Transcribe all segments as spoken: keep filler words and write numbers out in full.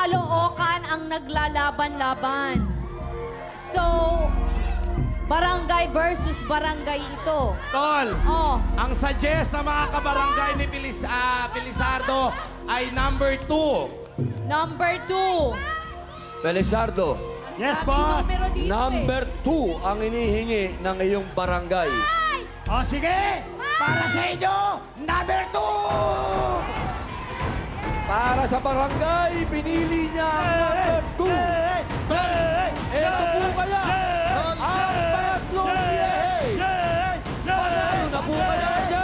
Caloocan ang naglalaban-laban. So, barangay versus barangay ito. Tol, Oh. ang suggest na mga kabarangay ni Pilis, ah, Pilisardo ay number two. Number two. Belisardo, Yes, Sabi boss. numero dito number eh. two ang inihingi ng iyong barangay. O sige, para sa inyo, number two! Para sa barangay, pinili niya ang number two. Ito po kaya ang pangatlong yehey. Panalo na po kaya siya.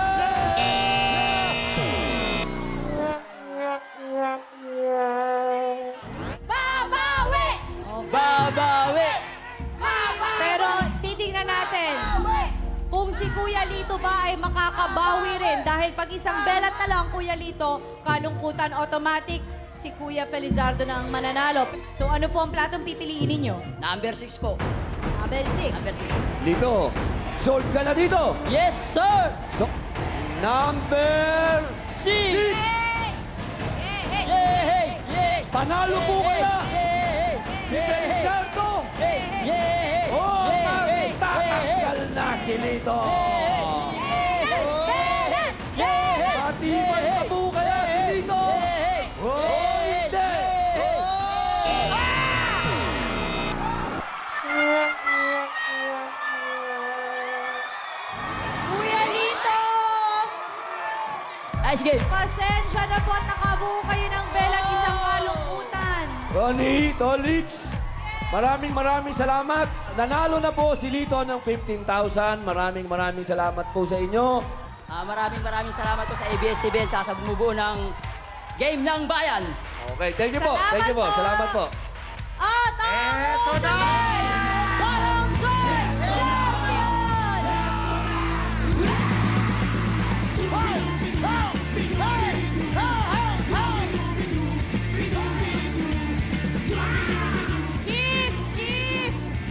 Babawi! Babawi. Pero titingnan natin kung si Kuya Lito ba ay makakabawi rin. Dahil pag isang belat na lang, Kuya Lito, kalungkutan automatic, si Kuya Felizardo na ang mananalo. So ano po ang platong pipiliin ninyo? Number six po. Number six. Number six. Dito, sold ka na dito. Yes, sir! So, number Six! six. Yay! Yay! Panalo po kaya Yay! si Belisardo. Yay! Oh, magtatanggal na si Lito. Matibay pa po kaya si Lito. Oh, hindi. Kuya Lito! Ay, sige. Pasensya na po at nakabuo kayo ng belat isang kalungkutan. Ronnie, Tolits, maraming maraming salamat. Nanalo na po si Lito ng fifteen thousand. Maraming maraming salamat po sa inyo. Ah, maraming maraming salamat po sa A B S C B N at sa bumubuo ng Game ng Bayan. Okay, thank you po. Salamat Thank you po. po. Salamat po. At ang Eto na! Barangay Champion! Kiss! Kiss!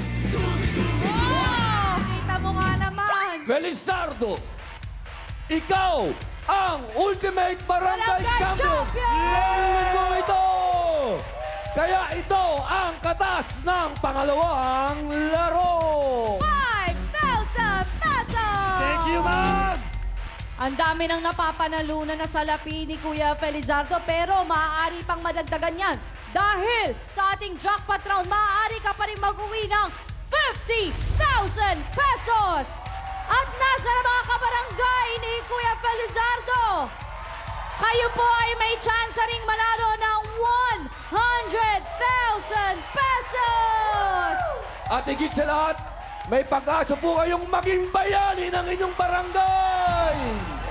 Wow! Kita mo nga naman! Felizardo, ikaw ang Ultimate Barangay, Barangay Champion! Champion! Ngayong linggo ito! Kaya ito ang katas ng pangalawang laro! five thousand pesos! Thank you, ma'am! Ang dami nang napapanalunan na salapi ni Kuya Felizardo pero maaari pang madagdagan yan. Dahil sa ating jackpot round, maaari ka pa rin mag-uwi ng fifty thousand pesos! At nasa na mga kabarangay ni Kuya Felizardo? Kayo po ay may chance ring manalo ng one hundred thousand pesos! At higit sa lahat, may pag-asa po kayong maging bayani ng inyong barangay!